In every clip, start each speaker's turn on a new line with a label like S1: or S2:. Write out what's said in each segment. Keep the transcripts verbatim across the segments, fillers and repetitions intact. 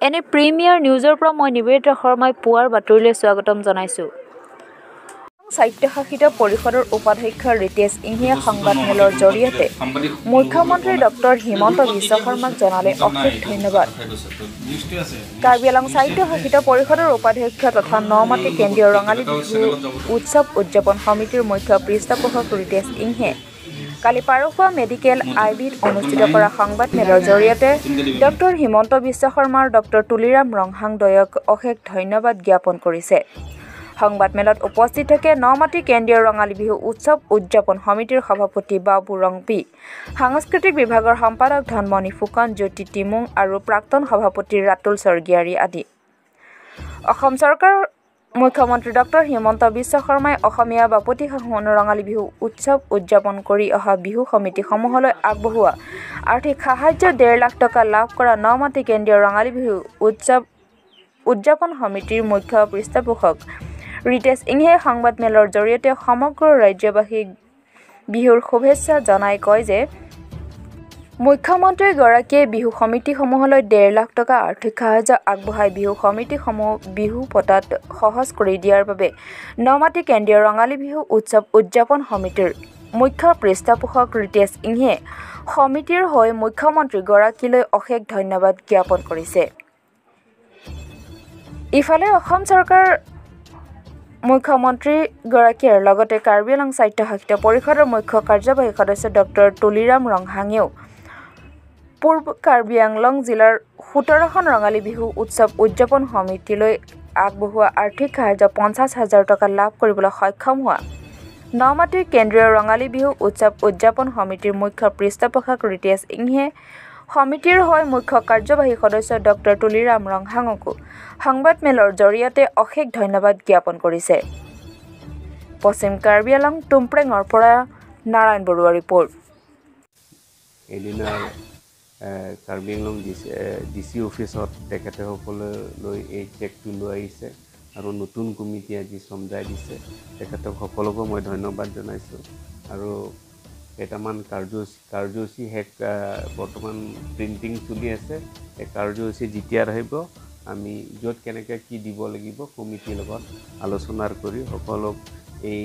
S1: এনে প্ৰিমিয়াৰ নিউজৰ পৰা মই নিবেদিতা শৰ্মাই পুৱাৰ বাতৰিলৈ স্বাগতম জনাইছো। স্বায়ত্তশাসিত পৰিষদৰ উপাধ্যক্ষ ৰিতেশ ইংহিয়ে সংবাদমেলৰ জৰিয়তে মুখ্যমন্ত্ৰী ডক্টৰ হিমন্ত বিশ্ব শৰ্মাক জনালে অশেষ ধন্যবাদ। কাৰ্বি আংলং স্বায়ত্তশাসিত পৰিষদৰ উপাধ্যক্ষ তথা নমাটি কেন্দ্ৰীয় ৰঙালী বিহু উৎসৱ উদযাপন সমিতিৰ মুখ্য পৃষ্ঠপোষক ৰিতেশ ইংহিয়ে কালি পাৰসুৱা মেডিকেল আই বিত অনুষ্ঠিত কৰা সংবাদমেলৰ জৰিয়তে ডক্টৰ হিমন্ত বিশ্ব শৰ্মা আৰু ডক্টৰ তুলিৰাম ৰংহাংদয়ক অশেষ ধন্যবাদ জ্ঞাপন কৰিছে। সংবাদমেলত উপস্থিত থাকে নমাটি কেন্দ্ৰীয় ৰঙালী বিহু উৎসৱ উদযাপন সমিতিৰ সভাপতি বাবু ৰংপি, সাংস্কৃতিক বিভাগৰ সম্পাদক ধনমণি ফুকন, জ্যোতি টিমুং আৰু প্ৰাক্তন সভাপতি ৰাতুল স্বৰ্গীয়াৰী আদি। অসম চৰকাৰৰ মুখ্যমন্ত্ৰী ডক্টৰ হিমন্ত বিশ্ব শৰ্মাই অসমীয়া বাপতিসাহোন ৰঙালী বিহু উৎসৱ উদযাপন কৰি অহা বিহু সমিতিসমূহলৈ আগবঢ়োৱা আৰ্থিক সাহায্য ডেৰ লাখ টকা লাভ কৰা নমাটি কেন্দ্ৰীয় ৰঙালী বিহু উৎসৱ উদযাপন সমিতিৰ মুখ্য পৃষ্ঠপোষক ৰিতেশ ইংহিয়ে সংবাদমেলৰ জৰিয়তে সমগ্ৰ ৰাজ্যবাসীক বিহুৰ শুভেচ্ছা জনাই কয় যে মুখ্যমন্ত্ৰীগৰাকীয়ে বিহু সমিতিসমূহলৈ ডেৰ লাখ টকা আৰ্থিক সাহায্য আগবঢ়াই বিহু সমিতিসমূহ বিহু পতাত সহজ কৰি দিয়াৰ বাবে নমাটি কেন্দ্ৰীয় ৰঙালী বিহু উৎসৱ উদযাপন সমিতিৰ মুখ্য পৃষ্ঠপোষক ৰিতেশ ইংহিয়ে সমিতিৰ হৈ মুখ্যমন্ত্ৰীগৰাকীলৈ অশেষ ধন্যবাদ জ্ঞাপন কৰিছে। ইফালে অসম চৰকাৰ মুখ্যমন্ত্ৰীগৰাকীৰ লগতে কাৰ্বি আংলং স্বায়ত্তশাসিত পৰিষদৰ মুখ্য কাৰ্যবাহী সদস্য ডক্টৰ তুলিৰাম ৰংহাঙেও পূৰ্ব কাৰ্বি আংলং জিলাৰ সোতৰখন ৰঙালী বিহু উৎসৱ উদযাপন সমিতিলৈ আগবঢ়োৱা আৰ্থিক সাহায্য পঞ্চাছ হাজাৰ টকা লাভ কৰিবলৈ সক্ষম হোৱা নমাটিৰ কেন্দ্ৰীয় ৰঙালী বিহু উৎসৱ উদযাপন সমিতিৰ মুখ্য পৃষ্ঠপোষক ৰিতেশ ইংহিয়ে সমিতিৰ হৈ মুখ্য কাৰ্যবাহী সদস্য ডক্টৰ তুলিৰাম ৰংহাঙকো সংবাদমেলৰ জৰিয়তে অশেষ ধন্যবাদ জ্ঞাপন কৰিছে। পশ্চিম কাৰ্বি আংলং টুমপ্ৰেঙৰ পৰা নাৰায়ণ বৰুৱা ৰিপৰ্ট।
S2: এদিনা কাৰ্বি আংলং ডি চি অফিচত তেখেতসকললৈ এই চেকটো লৈ আহিছে আৰু নতুন কমিটি আজি চমজাই দিছে। তেখেতক সকলোকে মই ধন্যবাদ জনাইছোঁ আৰু কেইটামান কাৰ্যসূচী কাৰ্যসূচী শেষ বৰ্তমান প্ৰিণ্টিং চলি আছে। এই কাৰ্যসূচী যেতিয়া আহিব আমি য'ত কেনেকৈ কি দিব লাগিব কমিটিৰ লগত আলোচনা কৰি সকলোক এই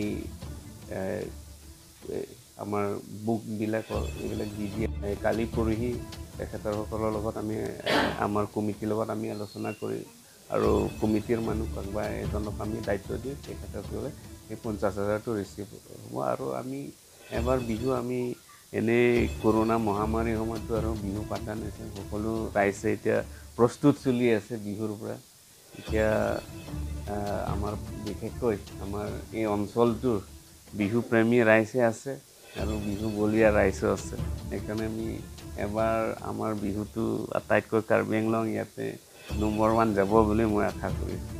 S2: আমাৰ বুকবিলাকৰ এইবিলাক দি দিয়ে কালি পৰহি তেখেতসকলৰ লগত আমি আমাৰ কমিটিৰ লগত আমি আলোচনা কৰি আৰু কমিটিৰ মানুহ কোনোবা এজনক আমি দায়িত্ব দিওঁ তেখেতসকলে এই পঞ্চাছ হাজাৰটো ৰিচিভ হ'ব। আৰু আমি এবাৰ বিহু আমি এনেই কৰোণা মহামাৰীৰ সময়তো আৰু বিহু পাতা নাছিল। সকলো ৰাইজে এতিয়া প্ৰস্তুত চলি আছে বিহুৰ পৰা। এতিয়া আমাৰ বিশেষকৈ আমাৰ এই অঞ্চলটোৰ বিহুপ্ৰেমী ৰাইজে আছে আৰু বিহু বলীয়া ৰাইজো আছে। সেইকাৰণে আমি এবাৰ আমাৰ বিহুটো আটাইতকৈ কাৰ্বি আংলং ইয়াতে নম্বৰ ওৱান যাব বুলি মই আশা কৰিছোঁ।